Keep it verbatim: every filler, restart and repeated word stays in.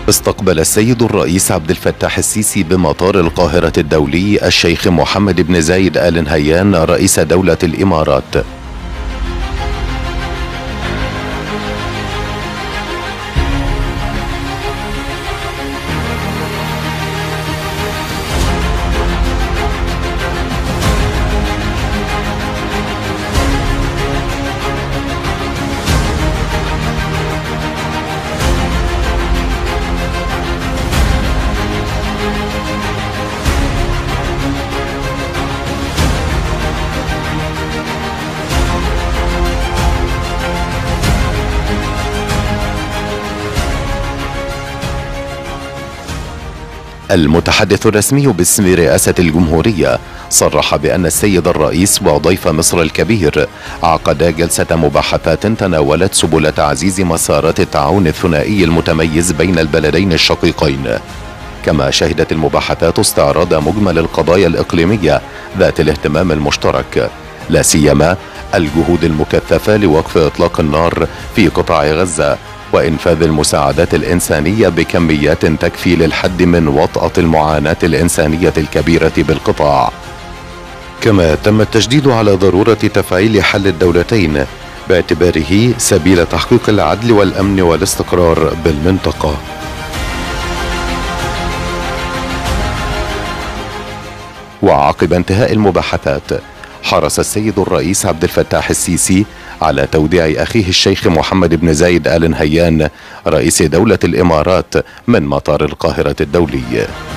استقبل السيد الرئيس عبد الفتاح السيسي بمطار القاهرة الدولي الشيخ محمد بن زايد آل نهيان رئيس دولة الإمارات. المتحدث الرسمي باسم رئاسة الجمهورية صرح بأن السيد الرئيس وضيف مصر الكبير عقدا جلسة مباحثات تناولت سبل تعزيز مسارات التعاون الثنائي المتميز بين البلدين الشقيقين. كما شهدت المباحثات استعراض مجمل القضايا الإقليمية ذات الاهتمام المشترك، لا سيما الجهود المكثفة لوقف إطلاق النار في قطاع غزة وإنفاذ المساعدات الإنسانية بكميات تكفي للحد من وطأة المعاناة الإنسانية الكبيرة بالقطاع. كما تم التشديد على ضرورة تفعيل حل الدولتين باعتباره سبيل تحقيق العدل والأمن والاستقرار بالمنطقة. وعقب انتهاء المباحثات حرص السيد الرئيس عبد الفتاح السيسي على توديع أخيه الشيخ محمد بن زايد آل نهيان رئيس دولة الإمارات من مطار القاهرة الدولي.